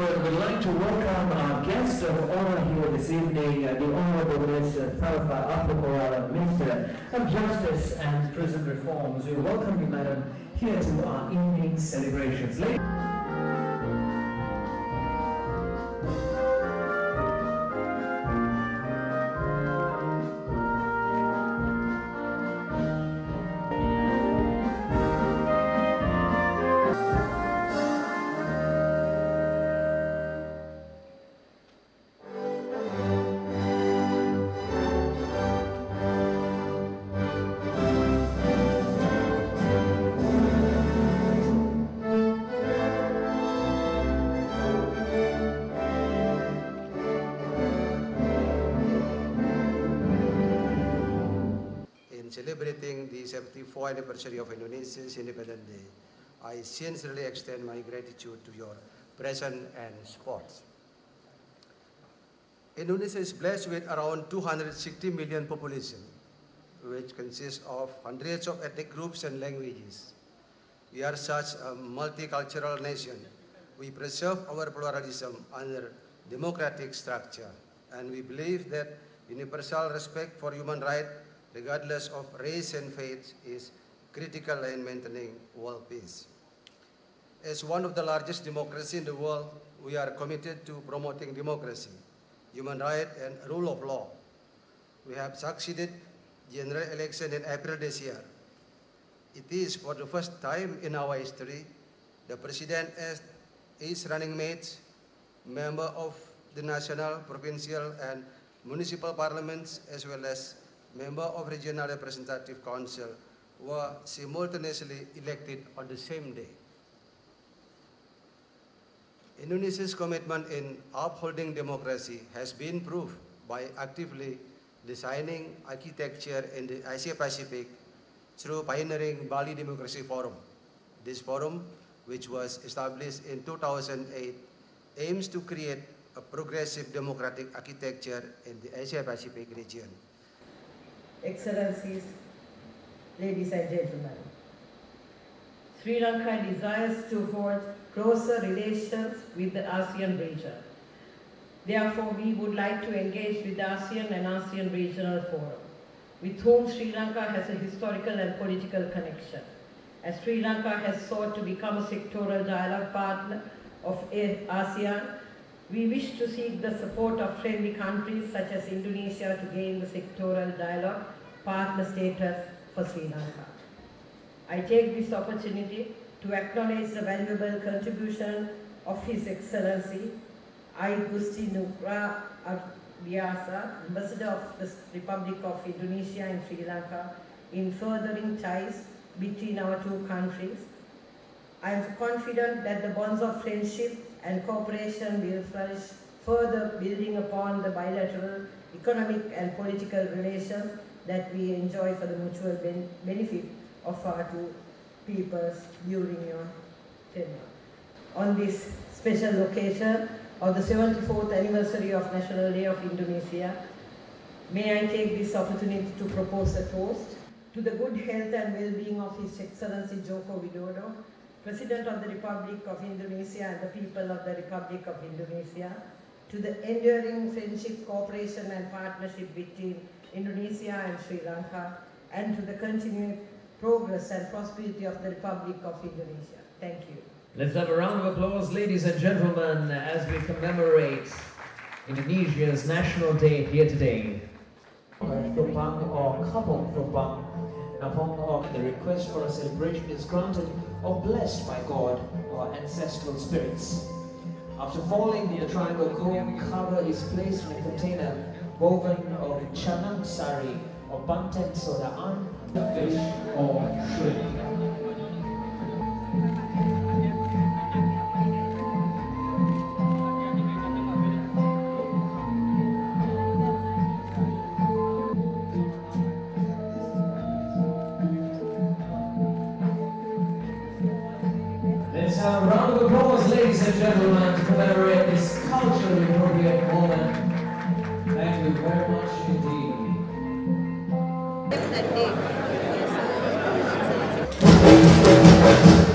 Well, we'd like to welcome our guest of honor here this evening, the Honorable Minister Tharfa Abdul Minister of Justice and Prison Reforms. We welcome you, Madam, here to our evening celebrations. Celebrating the 74th anniversary of Indonesia's Independence Day, I sincerely extend my gratitude to your presence and support. Indonesia is blessed with around 260 million population, which consists of hundreds of ethnic groups and languages. We are such a multicultural nation. We preserve our pluralism under democratic structure, and we believe that universal respect for human rights regardless of race and faith, is critical in maintaining world peace. As one of the largest democracies in the world, we are committed to promoting democracy, human rights, and rule of law. We have succeeded general election in April this year. It is for the first time in our history, the President as his running mates, member of the national, provincial, and municipal parliaments, as well as member of Regional Representative Council were simultaneously elected on the same day. Indonesia's commitment in upholding democracy has been proved by actively designing architecture in the Asia-Pacific through pioneering Bali Democracy Forum. This forum, which was established in 2008, aims to create a progressive democratic architecture in the Asia-Pacific region. Excellencies, ladies and gentlemen, Sri Lanka desires to hold closer relations with the ASEAN region. Therefore, we would like to engage with the ASEAN and ASEAN Regional Forum, with whom Sri Lanka has a historical and political connection. As Sri Lanka has sought to become a sectoral dialogue partner of ASEAN, we wish to seek the support of friendly countries such as Indonesia to gain the sectoral dialogue partner status for Sri Lanka. I take this opportunity to acknowledge the valuable contribution of His Excellency I. Gusti Ngurah Ardiasa, Ambassador of the Republic of Indonesia and Sri Lanka, in furthering ties between our two countries. I am confident that the bonds of friendship and cooperation will flourish further, building upon the bilateral economic and political relations that we enjoy for the mutual benefit of our two peoples during your tenure. On this special occasion of the 74th anniversary of National Day of Indonesia, may I take this opportunity to propose a toast to the good health and well-being of His Excellency Joko Widodo, President of the Republic of Indonesia and the people of the Republic of Indonesia, to the enduring friendship, cooperation and partnership between Indonesia and Sri Lanka, and to the continued progress and prosperity of the Republic of Indonesia. Thank you. Let's have a round of applause, ladies and gentlemen, as we commemorate Indonesia's National Day here today. Tumpang or couple tumpang, upon the request for a celebration is granted or blessed by God or ancestral spirits. After folding the triangle comb, cover is placed in a container woven of chana sari or banten sodaan, fish or shrimp. Let's have a round of applause, ladies and gentlemen, to commemorate this culturally appropriate moment. Thank you very much indeed. Definitely. Yes.